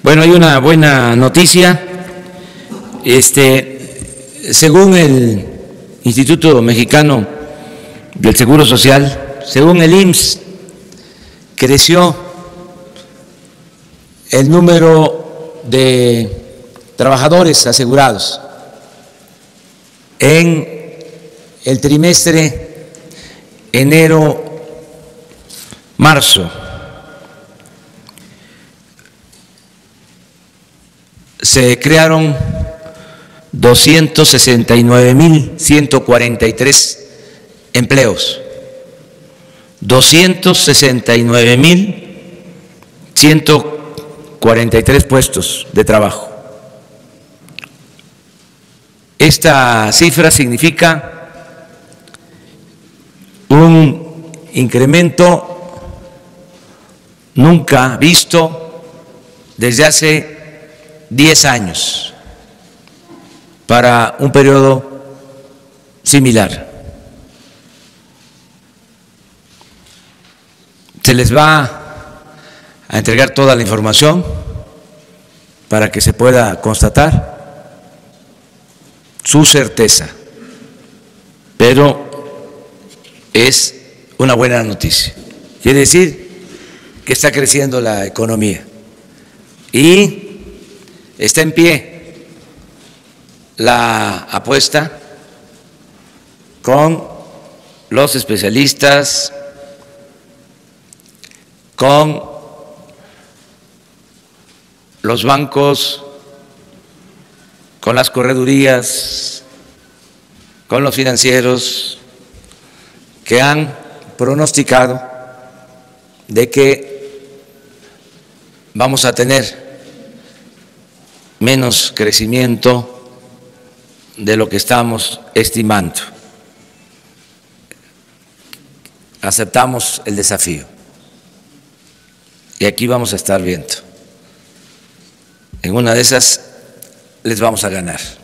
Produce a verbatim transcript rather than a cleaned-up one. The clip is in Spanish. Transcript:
Bueno, hay una buena noticia. Este, según el Instituto Mexicano del Seguro Social, según el I M S S, creció el número de trabajadores asegurados en el trimestre enero-marzo. Se crearon doscientos sesenta y nueve mil ciento cuarenta y tres empleos, doscientos sesenta y nueve mil ciento cuarenta y tres puestos de trabajo. Esta cifra significa un incremento nunca visto desde hace diez años para un periodo similar. Se les va a entregar toda la información para que se pueda constatar su certeza, pero es una buena noticia. Quiere decir que está creciendo la economía y está en pie la apuesta con los especialistas, con los bancos, con las corredurías, con los financieros, que han pronosticado de que vamos a tener menos crecimiento de lo que estamos estimando. Aceptamos el desafío y aquí vamos a estar viendo. En una de esas les vamos a ganar.